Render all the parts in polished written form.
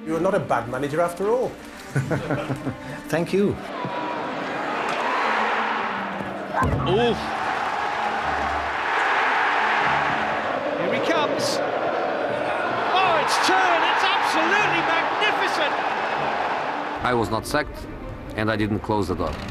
You're not a bad manager after all. Thank you. Ooh. Here he comes. Oh, it's turned. It's absolutely magnificent. I was not sacked, and I didn't close the door.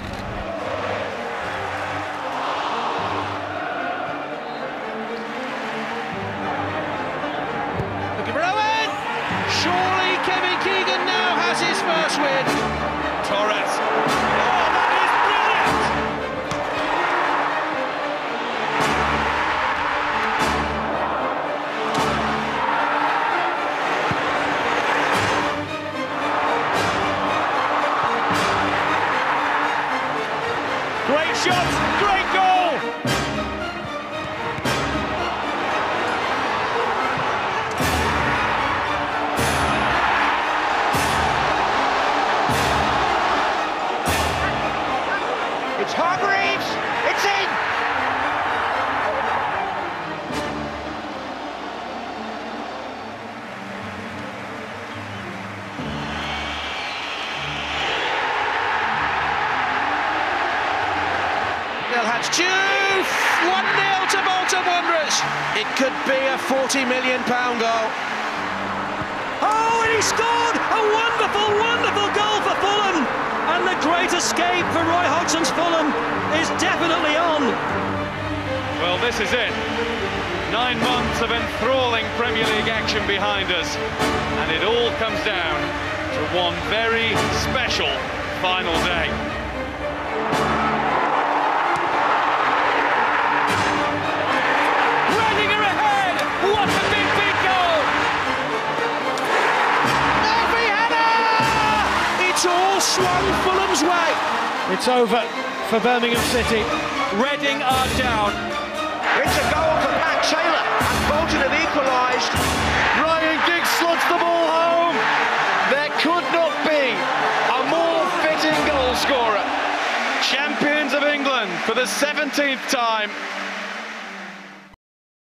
Looking for Owen. Surely Kevin Keegan now has his first win. Torres. Oh, that is brilliant. Great shot, great goal! It's Hargreaves, it's in! Diouf, 1-0 to Bolton Wanderers. It could be a £40 million goal. Oh, and he scored a wonderful, wonderful goal for Fulham. And the great escape for Roy Hodgson's Fulham is definitely on. Well, this is it. 9 months of enthralling Premier League action behind us. And it all comes down to one very special final day. Swung Fulham's way. It's over for Birmingham City. Reading are down. It's a goal for Pat Taylor, and Bolton have equalised. Ryan Giggs slots the ball home. There could not be a more fitting goal scorer. Champions of England for the 17th time.